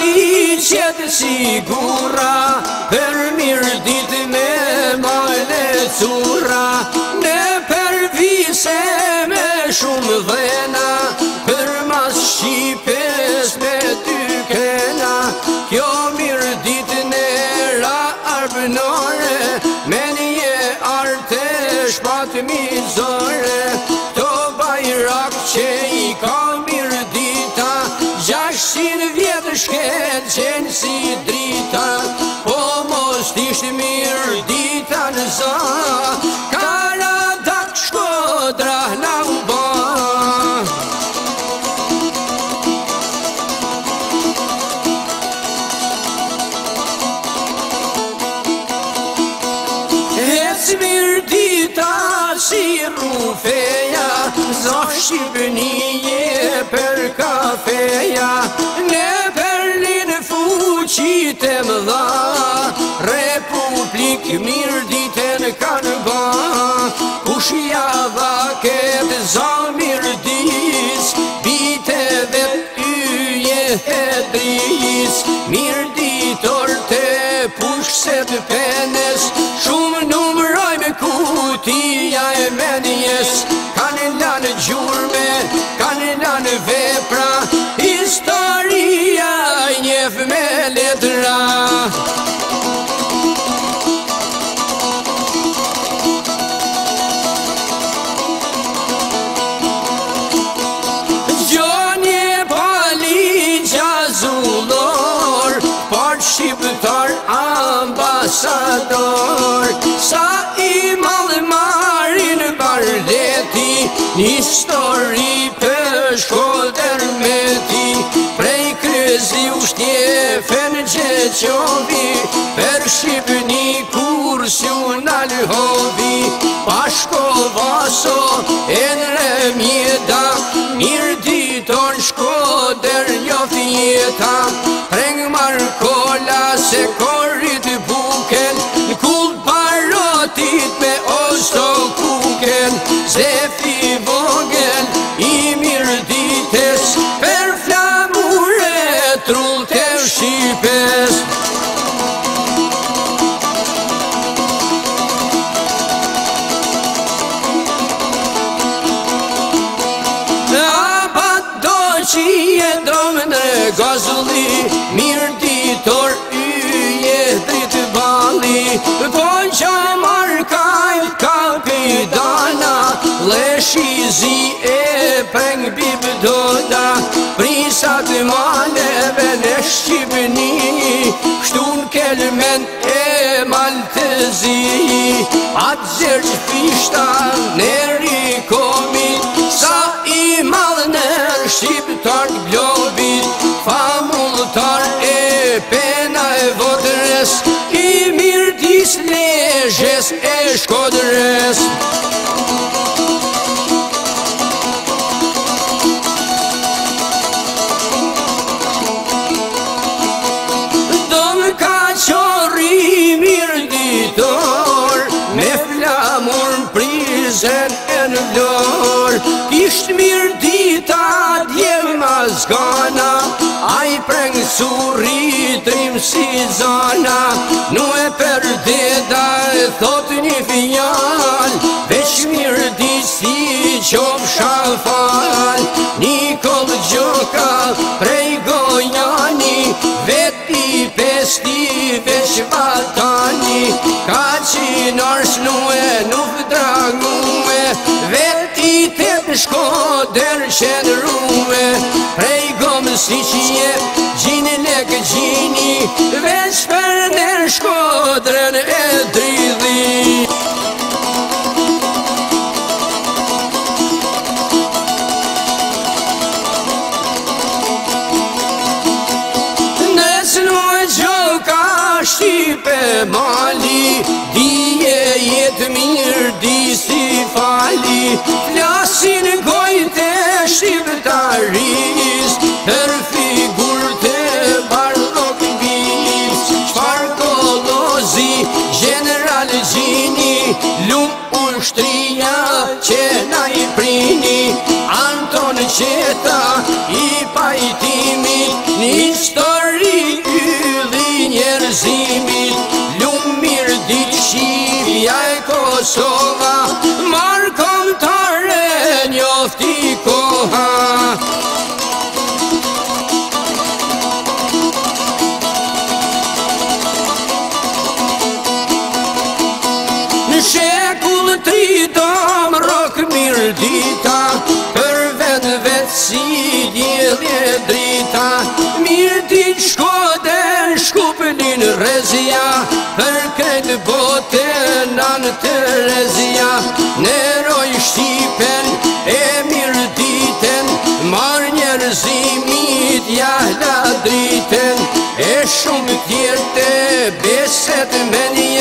ti qetë sigura, për mirë ditë me male cura, ne përvise me shumë dhena, për mas Shqipes me ty kena, kjo mirë ditë ne ra arbënore, me një arte shpat mizore, to bajrak që i ka mirë dita, 600 vjetë shket qenë si drita, po mos t'ishtë mirë dita në za, Karadak Shkodra na u ba. Hec mirë dita si rufeja, zoh Shqipënije për kafeja, ne Berlin fuqit e mëdha, Republik mirë ditën kanë ba, Pushja dhaket za mirë dis, biteve yje hedris, mirë ditor të pushset penes, shumë numëroj me kutia e menjes, kanë lanë gjurme, kanë lanë vepra, historia njef me letra. Gjoni pali gjazullor, por shqiptar ambasador, sa i malë marin bardeti, një histori për Shkodër me ti, prej kryezi u Shtjefen Gjeqovi, për Shqipëni kur s'ju nalhovi, Pashko Vaso e në mjeda, mirë diton Shkodër njof jeta, preng Markola se korit buken, në kull parotit me osto kuken, Zefi vogel i mirë dites, për flamure trull të Shqipes. Që jendrome në gazulli, mirë ditor yje dritë bali, po që markajt kapitana, leshizi e preng bibdoda, prisat maleve në Shqipëni, shtun kelmen e maltëzi, atë zërgjë fishta në rikomit, sa i malë në Shqiptar globit, famulltar e pena e Vodrës, i mirë dis lezhes e Shkodrës. Dom ka qori mirë ditor, me flamur prizen e në vlor, kisht mirë dita djem mazgana, a i preng surritrim si zana, nu e për deda e thot një fjall, veç mirë disi qop shafal, Nikol Gjoka prej Gojani, veti pesti veç vatani, ka qinars nue nuk dragume, veti të Shkodër qenrume, prej gomë si qje gjini lek gjini, veç për në Shkodrën e dridhi. Nësë në Gjoka Shqipe mali, dije jetë mirë disi fali, flasin gojt e shqiptaris, për figur të barok bis, qfar kolozi general gjini, lum ushtria që na i prini, Anton Qeta i pajtimit, një histori Kosova, marë komtare njofti koha. Në shekull 3 dam rok mirë dita, për vend vetë si djelje drita. Mirë dit Shkoder shkupnin rezia, për këtë botën anë Terezia. Neroj Shqipen e mirë diten, marë njerëzimit jahla driten. E shumë tjertë beset me një